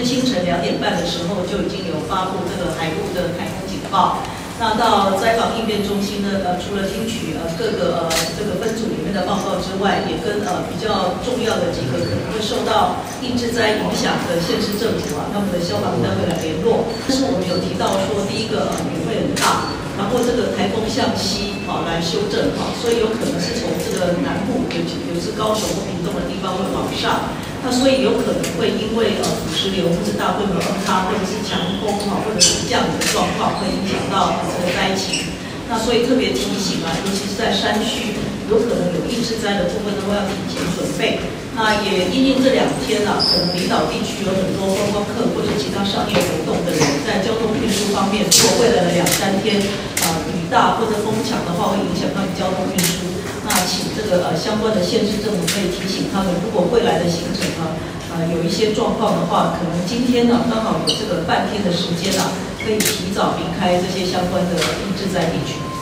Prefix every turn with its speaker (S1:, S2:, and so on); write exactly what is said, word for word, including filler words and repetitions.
S1: 清晨两点半的时候就已经有发布这个海陆的台风警报。那到灾防应变中心呢，呃，除了听取呃各个呃这个分组里面的报告之外，也跟呃比较重要的几个可能会受到地质灾影响的县市政府啊，他们的消防单位来联络。但是我们有提到说，第一个呃雨会很大，然后这个台风向西啊来修正哈，所以有可能是从这个南部，尤其尤其是高雄或屏东的地方会往上。那所以有可能会因为呃土石流或是大规模崩塌，或者是强风哈，或者是降雨的状况，会影响到这个灾情。那所以特别提醒啊，尤其是在山区，有可能有易致灾的部分都要提前准备。那也因应这两天啊，可能离岛地区有很多观光客或者其他商业活动的人，在交通运输方面，如果未来的两三天啊、呃、雨大或者风强的话，会影响他们交通运输。那请这个呃相关的县市政府可以提醒他们，如果未来的行程啊，呃有一些状况的话，可能今天呢刚好有这个半天的时间啊，可以提早离开这些相关的易致灾地区。